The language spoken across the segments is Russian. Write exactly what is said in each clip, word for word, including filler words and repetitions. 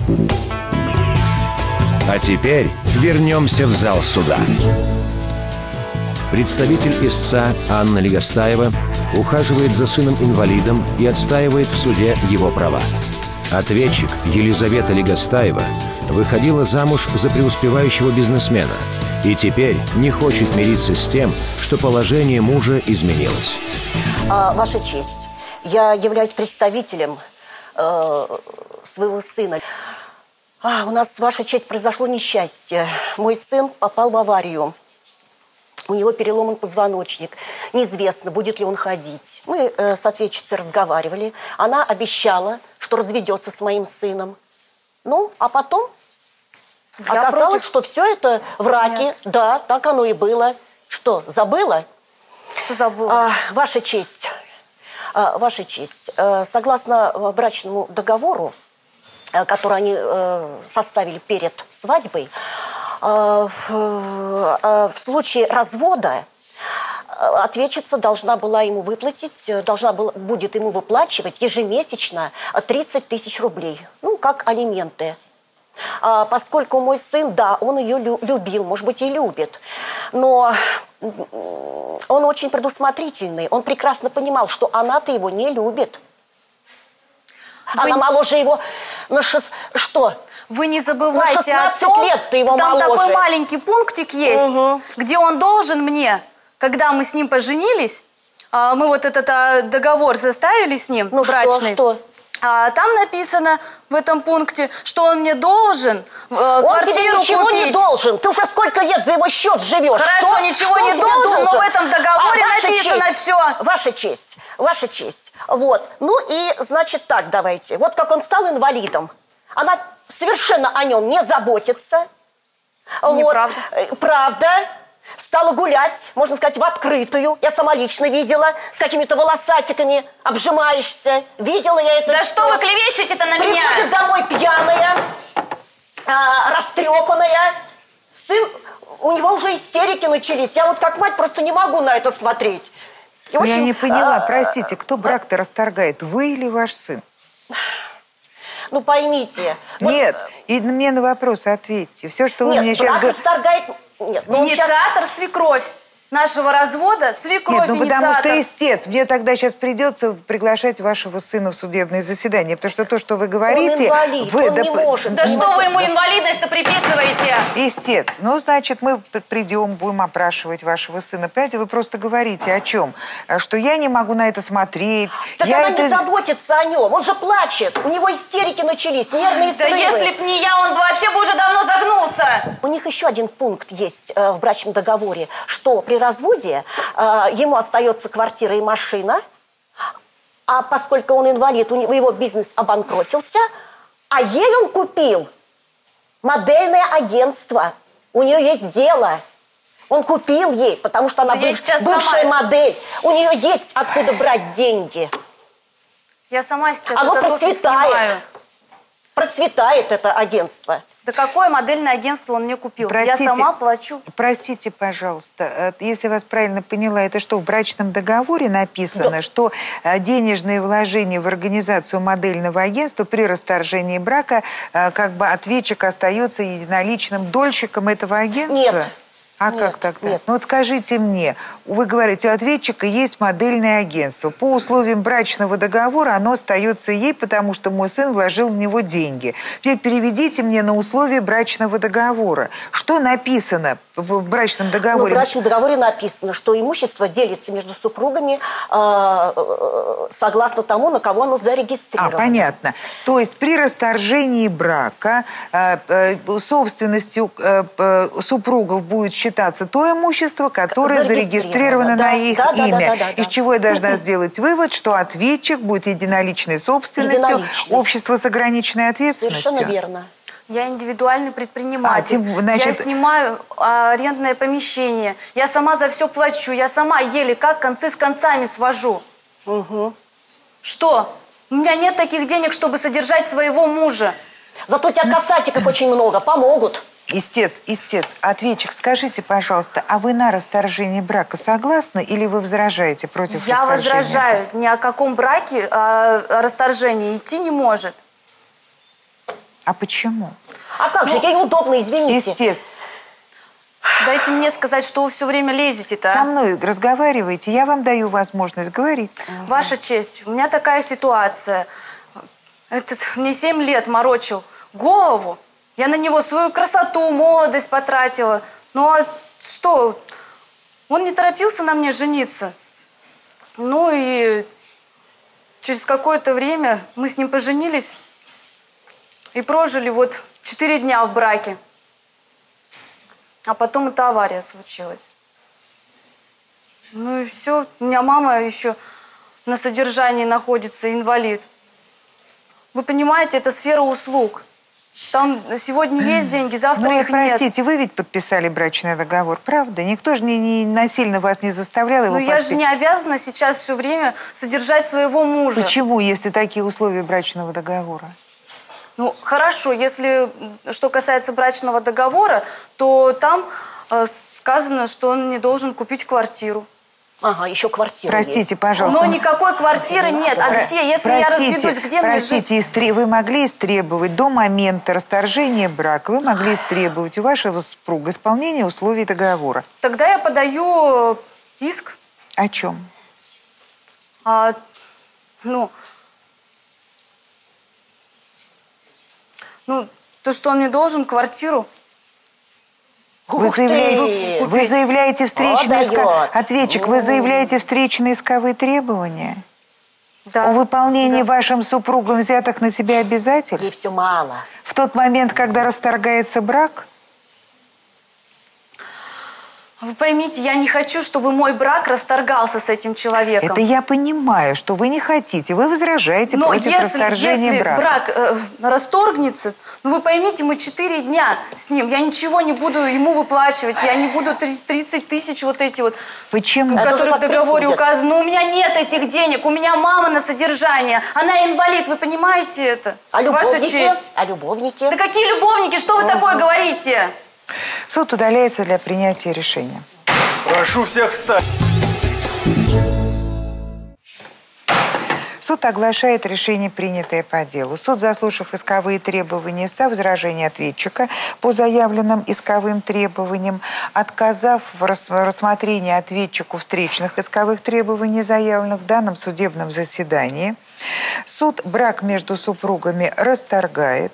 А теперь вернемся в зал суда. Представитель истца Анна Легостаева ухаживает за сыном-инвалидом и отстаивает в суде его права. Ответчик Елизавета Легостаева выходила замуж за преуспевающего бизнесмена и теперь не хочет мириться с тем, что положение мужа изменилось. А, Ваша честь, я являюсь представителем э, своего сына. А, у нас, Ваша честь, произошло несчастье. Мой сын попал в аварию. У него переломан позвоночник. Неизвестно, будет ли он ходить. Мы э, с ответчицей разговаривали. Она обещала, что разведется с моим сыном. Ну, а потом я оказалось, против... что все это враки. Нет. Да, так оно и было. Что, забыла? Что забыла? А, Ваша честь, а, Ваша честь, а, согласно брачному договору, а, который они а, составили перед свадьбой, а, в, а, в случае развода ответчица должна была ему выплатить, должна была, будет ему выплачивать ежемесячно тридцать тысяч рублей, ну, как алименты. А, поскольку мой сын, да, он ее лю любил, может быть, и любит, но он очень предусмотрительный, он прекрасно понимал, что она-то его не любит. Вы... Она моложе его на шест... Что? Вы не забывайте на шестнадцать о том, лет ты его там моложе. Такой маленький пунктик есть, угу. где он должен мне, когда мы с ним поженились, мы вот этот договор составили с ним, ну, брачный. Что, что? А там написано в этом пункте, что он мне должен э, он квартиру тебе ничего купить. не должен. Ты уже сколько лет за его счет живешь. Хорошо, что? ничего что не должен, должен, но в этом договоре а, написано честь, все. Ваша честь, ваша честь. Вот. Ну и, значит, так давайте. Вот как он стал инвалидом. Она совершенно о нем не заботится. Неправда. Вот. Правда. Стала гулять, можно сказать, в открытую. Я сама лично видела, с какими-то волосатиками обжимаешься. Видела я это. Да все. что вы клевещете-то на Приходит меня? Приходит домой пьяная, а, растрепанная. Сын, у него уже истерики начались. Я вот как мать просто не могу на это смотреть. И, общем, я не поняла, а, простите, кто брак-то а... расторгает, вы или ваш сын? Ну, поймите. Нет, вот... и мне на вопросы ответьте. Все, что вы Нет, мне сейчас говорите... говорите... расторгает... Нет, ну инициатор сейчас... свекровь нашего развода, свекровь. Нет, ну инициатор. потому что истец. Мне тогда сейчас придется приглашать вашего сына в судебное заседание, потому что то, что вы говорите... Он инвалид, вы, он да, не может. Да что вы ему инвалидность-то приписываете? Истец. Ну, значит, мы придем, будем опрашивать вашего сына. Понимаете, вы просто говорите о чем? Что я не могу на это смотреть. Так я она это... не заботится о нем. Он же плачет. У него истерики начались, нервные да срывы. если б не я, он бы вообще бы уже давно загнулся. У них еще один пункт есть э, в брачном договоре, что при разводе э, ему остается квартира и машина, а поскольку он инвалид, у него его бизнес обанкротился, а ей он купил модельное агентство. У нее есть дело. Он купил ей, потому что она быв... бывшая сама... модель. У нее есть откуда брать деньги. Я сама сейчас Оно это процветает. Процветает это агентство. Да какое модельное агентство он мне купил? Простите, я сама плачу. Простите, пожалуйста, если я вас правильно поняла, это что, в брачном договоре написано, да. что денежные вложения в организацию модельного агентства при расторжении брака, как бы ответчик остается единоличным дольщиком этого агентства? Нет. А нет, как тогда? Нет. Ну вот скажите мне, вы говорите, у ответчика есть модельное агентство. По условиям брачного договора оно остается ей, потому что мой сын вложил в него деньги. Теперь переведите мне на условия брачного договора. Что написано в, в брачном договоре? Ну, в брачном договоре написано, что имущество делится между супругами э, согласно тому, на кого оно зарегистрировано. А, понятно. То есть при расторжении брака э, э, собственностью э, э, супругов будет считаться то имущество, которое зарегистрировано, зарегистрировано да, на их да, имя. Да, да, да, да, Из да. чего я должна сделать вывод, что ответчик будет единоличной собственностью общества с ограниченной ответственностью. Совершенно верно. Я индивидуальный предприниматель. А, тем, значит... Я снимаю а, арендное помещение. Я сама за все плачу. Я сама еле как концы с концами свожу. Угу. Что? У меня нет таких денег, чтобы содержать своего мужа. Зато у тебя касатиков очень много. Помогут. Истец, истец, ответчик, скажите, пожалуйста, а вы на расторжение брака согласны или вы возражаете против Я расторжения? Я возражаю. Ни о каком браке, о расторжении идти не может. А почему? А как же, ей удобно, извините. Истец. Дайте мне сказать, что вы все время лезете-то, Со а? мной разговаривайте, я вам даю возможность говорить. Ваша честь, у меня такая ситуация. Этот мне семь лет морочил голову. Я на него свою красоту, молодость потратила. Ну а что? Он не торопился на мне жениться. Ну и через какое-то время мы с ним поженились и прожили вот четыре дня в браке. А потом эта авария случилась. Ну и все. У меня мама еще на содержании находится, инвалид. Вы понимаете, это сфера услуг. Там сегодня есть деньги, завтра Ну, их простите, нет. вы ведь подписали брачный договор, правда? Никто же не, не насильно вас не заставлял его Но я подписать. же не обязана сейчас все время содержать своего мужа. Почему, если такие условия брачного договора? Ну, хорошо, если что касается брачного договора, то там э, сказано, что он не должен купить квартиру. Ага, еще квартира Простите, есть. пожалуйста. Но никакой квартиры нет. А Про- где? Если простите, я разведусь, где мне жить? Простите, истре- вы могли истребовать до момента расторжения брака, вы могли истребовать у вашего супруга исполнение условий договора. Тогда я подаю иск. О чем? А, ну, ну, то, что он мне должен квартиру. Вы Ух ты! заявляете, вы заявляете встречные... О, иска- дает. Ответчик, вы заявляете встречные исковые требования? Да. О выполнении Да. вашим супругом взятых на себя Ей обязательств? все мало. В тот момент, когда расторгается брак? Вы поймите, я не хочу, чтобы мой брак расторгался с этим человеком. Это я понимаю, что вы не хотите, вы возражаете Но против если, расторжения если брака. брак э, расторгнется, ну вы поймите, мы четыре дня с ним, я ничего не буду ему выплачивать, я не буду тридцать тысяч вот эти вот, Почему? Это которые уже в как договоре присудят. указаны. Но у меня нет этих денег, у меня мама на содержание, она инвалид, вы понимаете это? А Ваша любовники? честь. А любовники? Да какие любовники, что вы такое говорите? Суд удаляется для принятия решения. Прошу всех встать. Суд оглашает решение, принятое по делу. Суд, заслушав исковые требования со возражений ответчика по заявленным исковым требованиям, отказав в рас- рассмотрении ответчику встречных исковых требований, заявленных в данном судебном заседании, суд брак между супругами расторгает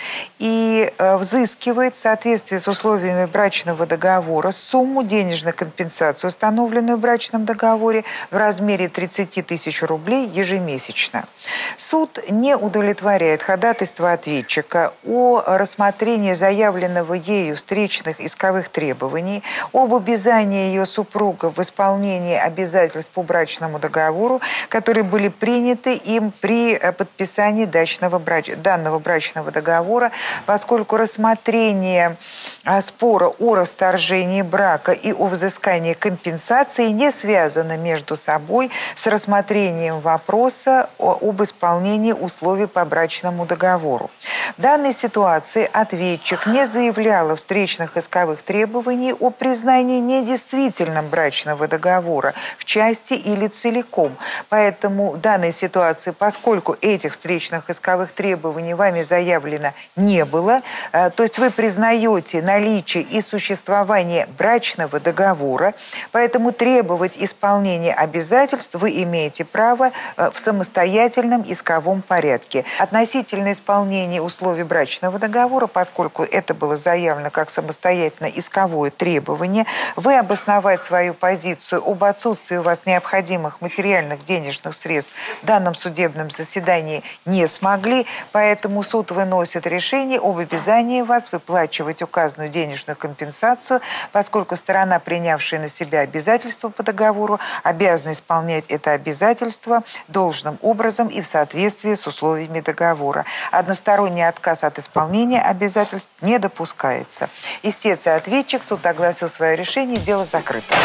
и э, взыскивает в соответствии с условиями брачного договора сумму денежной компенсации, установленную в брачном договоре, в размере тридцати тысяч рублей ежемесячно. Суд не удовлетворяет ходатайство ответчика о рассмотрении заявленного ею встречных исковых требований, об обязании ее супруга в исполнении обязательств по брачному договору, которые были приняты им при э, подписании дачного брач... данного брачного договора, поскольку рассмотрение а, спора о расторжении брака и о взыскании компенсации не связано между собой с рассмотрением вопроса о, об исполнении условий по брачному договору. В данной ситуации ответчик не заявляла встречных исковых требований о признании недействительным брачного договора в части или целиком. Поэтому в данной ситуации, поскольку этих встречных исковых требований вами заявлено не было, то есть вы признаете наличие и существование брачного договора, поэтому требовать исполнения обязательств вы имеете право в самостоятельном исковом порядке. Относительно исполнения условий брачного договора, поскольку это было заявлено как самостоятельно исковое требование, вы обосновать свою позицию об отсутствии у вас необходимых материальных денежных средств в данном судебном заседании не смогли, поэтому суд выносит решение об обязании вас выплачивать указанную денежную компенсацию, поскольку сторона, принявшая на себя обязательства по договору, обязана исполнять это обязательство должным образом и в соответствии с условиями договора. Односторонний отказ от исполнения обязательств не допускается. Истец и ответчик, суд огласил свое решение, дело закрыто.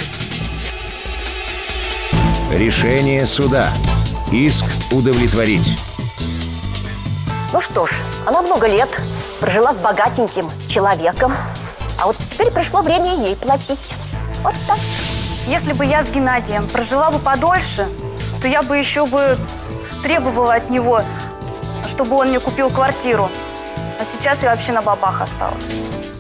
Решение суда. Иск удовлетворить. Ну что ж, она много лет прожила с богатеньким человеком, а вот теперь пришло время ей платить. Вот так. Если бы я с Геннадием прожила бы подольше, то я бы еще бы требовала от него, чтобы он мне купил квартиру. А сейчас я вообще на бабах осталась.